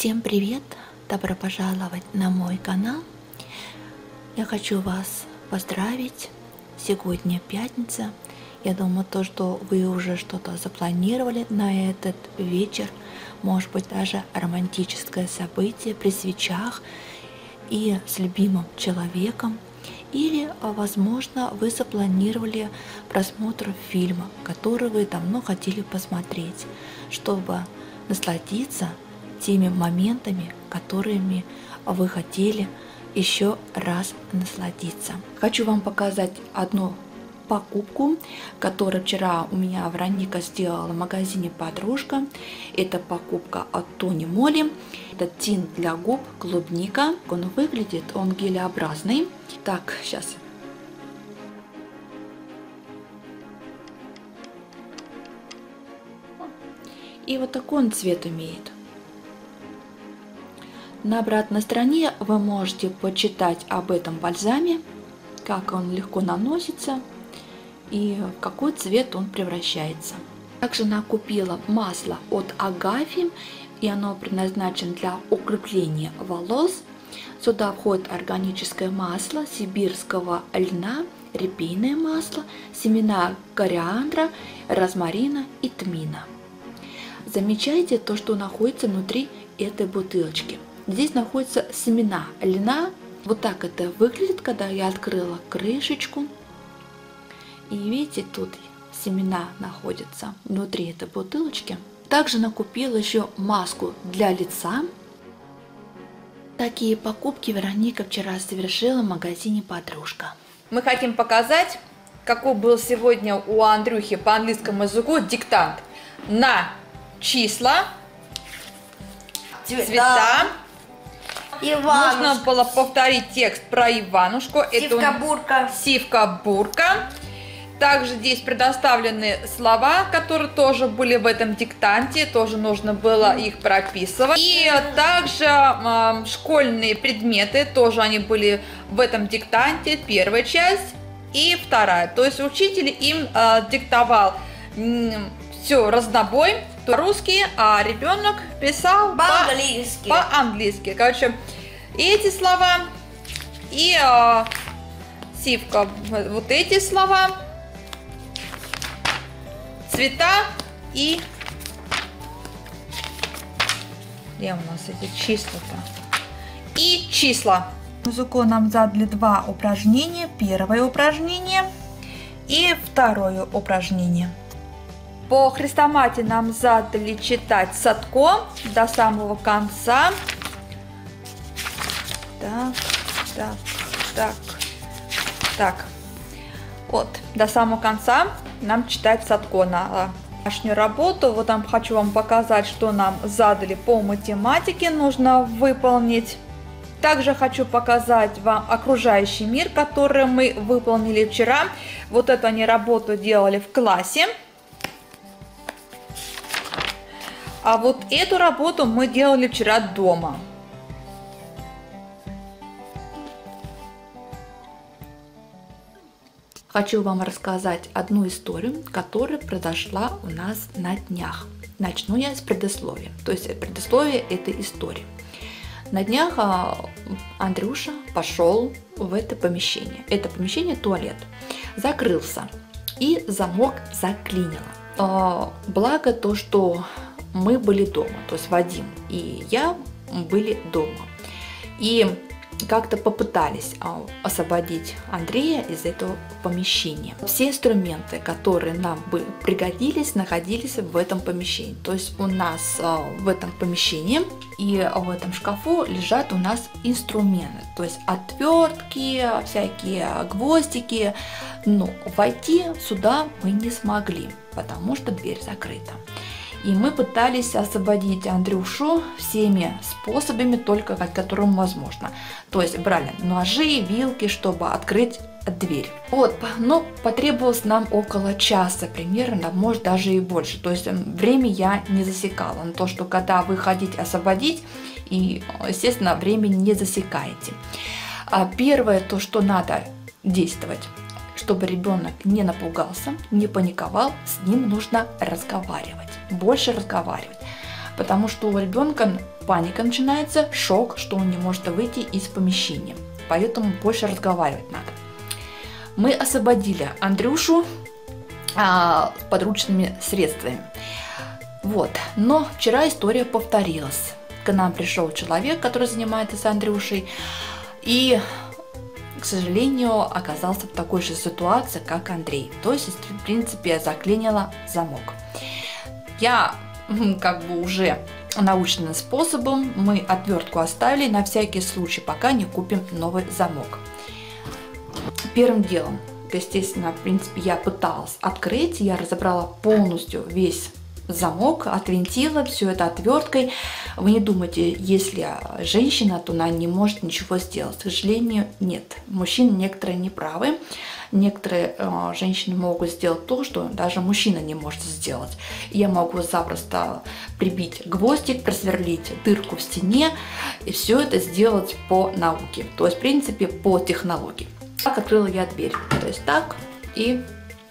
Всем привет! Добро пожаловать на мой канал. Я хочу вас поздравить. Сегодня пятница. Я думаю, что вы уже что-то запланировали на этот вечер. Может быть, даже романтическое событие при свечах и с любимым человеком. Или, возможно, вы запланировали просмотр фильма, который вы давно хотели посмотреть, чтобы насладиться теми моментами, которыми вы хотели еще раз насладиться. Хочу вам показать одну покупку, которую вчера у меня Вероника сделала в магазине «Подружка». Это покупка от Тони Моли. Это тинт для губ клубника. Он выглядит, он гелеобразный. Так, сейчас. И вот такой он цвет имеет. На обратной стороне вы можете почитать об этом бальзаме, как он легко наносится и в какой цвет он превращается. Также она купила масло от Агафи, и оно предназначено для укрепления волос. Сюда входит органическое масло сибирского льна, репейное масло, семена кориандра, розмарина и тмина. Замечайте то, что находится внутри этой бутылочки. Здесь находятся семена льна. Вот так это выглядит, когда я открыла крышечку. И видите, тут семена находятся внутри этой бутылочки. Также накупила еще маску для лица. Такие покупки Вероника вчера совершила в магазине «Подружка». Мы хотим показать, какой был сегодня у Андрюхи по английскому языку диктант на числа, цвета. Нужно было повторить текст про Иванушку. Сивка-бурка. Сивка-бурка. Также здесь предоставлены слова, которые тоже были в этом диктанте. Тоже нужно было их прописывать. И также школьные предметы. Тоже они были в этом диктанте. Первая часть и вторая. То есть учитель им диктовал все разнобой. По-русски, а ребенок писал по-английски. По-английски. Короче, эти слова и сивка, вот эти слова, цвета и где у нас эти числа-то? И числа. Музыку нам задали два упражнения. Первое упражнение и второе упражнение. По хрестоматии нам задали читать Садко до самого конца. Так. Вот, до самого конца нам читать Садко на домашнюю работу. Вот там хочу вам показать, что нам задали по математике, нужно выполнить. Также хочу показать вам окружающий мир, который мы выполнили вчера. Вот эту они работу делали в классе. А вот эту работу мы делали вчера дома. Хочу вам рассказать одну историю, которая произошла у нас на днях. Начну я с предисловия. То есть предисловие этой истории. На днях Андрюша пошел в это помещение. Это помещение туалет. Закрылся и замок заклинило. Благо то, что мы были дома, то есть Вадим и я были дома. И как-то попытались освободить Андрея из этого помещения. Все инструменты, которые нам бы пригодились, находились в этом помещении. То есть у нас в этом помещении и в этом шкафу лежат у нас инструменты. То есть отвертки, всякие гвоздики. Но войти сюда мы не смогли, потому что дверь закрыта. И мы пытались освободить Андрюшу всеми способами, только которым возможно. То есть брали ножи, вилки, чтобы открыть дверь. Вот, но потребовалось нам около часа примерно, может даже и больше. То есть время я не засекала. Но то, что когда вы хотите освободить, и, естественно, время не засекаете. Первое, то, что надо действовать, чтобы ребенок не напугался, не паниковал, с ним нужно разговаривать. Больше разговаривать. потому что у ребенка паника начинается, шок, что он не может выйти из помещения. Поэтому больше разговаривать надо. Мы освободили Андрюшу подручными средствами. Вот. Но вчера история повторилась. К нам пришел человек, который занимается с Андрюшей, и, к сожалению, оказался в такой же ситуации, как Андрей. То есть, в принципе, заклинила замок. Я как бы уже научным способом, мы отвертку оставили на всякий случай, пока не купим новый замок. Первым делом, естественно, в принципе, я пыталась открыть, я разобрала полностью весь замок, отвинтила все это отверткой. Вы не думайте, если женщина, то она не может ничего сделать. К сожалению, нет. Мужчины некоторые не правы. Некоторые женщины могут сделать то, что даже мужчина не может сделать. Я могу запросто прибить гвоздик, просверлить дырку в стене и все это сделать по науке. То есть, в принципе, по технологии. Так открыла я дверь. То есть так и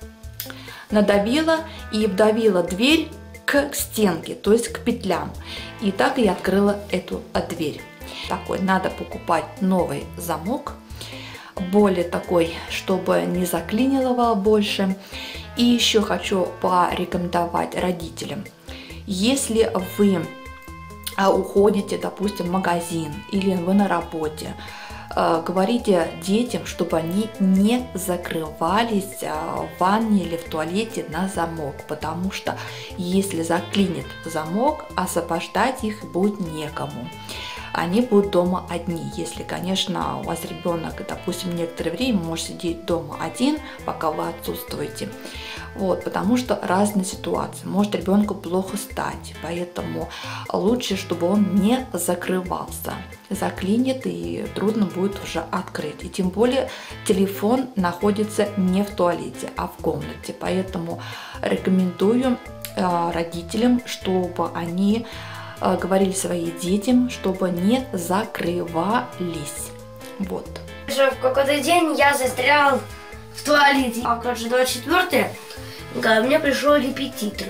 надавила и вдавила дверь к стенке, то есть к петлям. И так я открыла эту дверь. Такой надо покупать новый замок, более такой, чтобы не заклинило больше. И еще хочу порекомендовать родителям, если вы уходите, допустим, в магазин или вы на работе, говорите детям, чтобы они не закрывались в ванне или в туалете на замок, потому что если заклинит замок, освобождать их будет некому. Они будут дома одни. Если, конечно, у вас ребенок, допустим, некоторое время может сидеть дома один, пока вы отсутствуете. Вот, потому что разные ситуации. Может ребенку плохо стать, поэтому лучше, чтобы он не закрывался. Заклинит и трудно будет уже открыть. И тем более телефон находится не в туалете, а в комнате. Поэтому рекомендую родителям, чтобы они говорили своим детям, чтобы не закрывались. Вот. В какой-то день я застрял в туалете. А как же 24-е, ко мне пришел репетитор.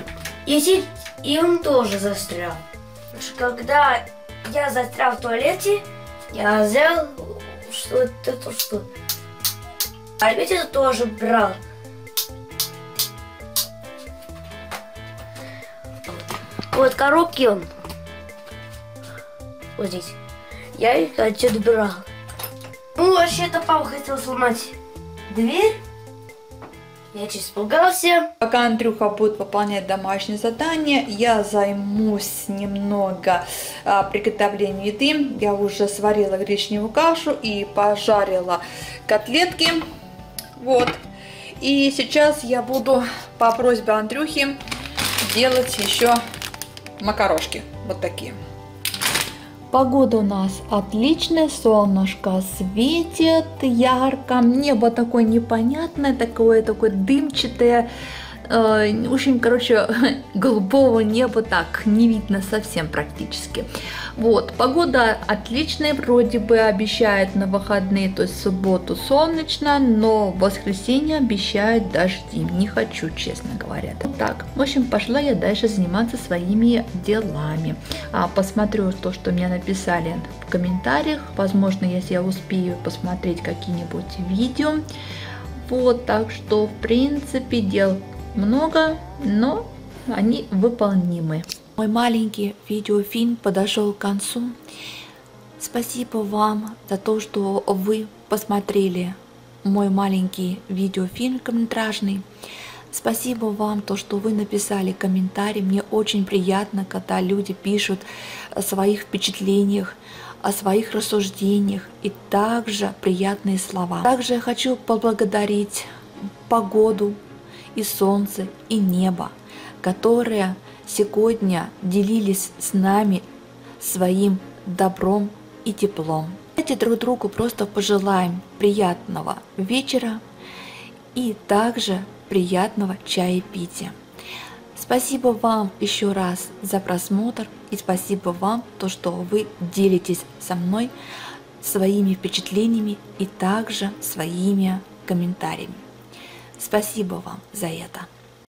И он тоже застрял. Когда я застрял в туалете, я взял что-то. А репетитор тоже брал. Вот коробки он. Вот здесь. Я их отсюда брал. Ну, вообще-то папа хотел сломать дверь. Я чуть испугался. Пока Андрюха будет выполнять домашнее задание, я займусь немного приготовлением еды. Я уже сварила гречневую кашу и пожарила котлетки. Вот. И сейчас я буду по просьбе Андрюхи делать еще макарошки. Вот такие. Погода у нас отличная, солнышко светит ярко, небо такое непонятное, такое дымчатое, в общем, короче, голубого неба так не видно совсем практически. Вот, погода отличная, вроде бы обещает на выходные, то есть в субботу солнечно, но в воскресенье обещает дожди, не хочу, честно говоря. Так, в общем, пошла я дальше заниматься своими делами. Посмотрю то, что мне написали в комментариях, возможно, если я успею посмотреть какие-нибудь видео. Вот, так что, в принципе, дел много, но они выполнимы. Мой маленький видеофильм подошел к концу. Спасибо вам за то, что вы посмотрели мой маленький видеофильм короткометражный. Спасибо вам, то, что вы написали комментарий. Мне очень приятно, когда люди пишут о своих впечатлениях, о своих рассуждениях и также приятные слова. Также я хочу поблагодарить погоду, и солнце, и небо, которые сегодня делились с нами своим добром и теплом. Давайте друг другу просто пожелаем приятного вечера и также приятного чаепития. Спасибо вам еще раз за просмотр и спасибо вам, то, что вы делитесь со мной своими впечатлениями и также своими комментариями. Спасибо вам за это.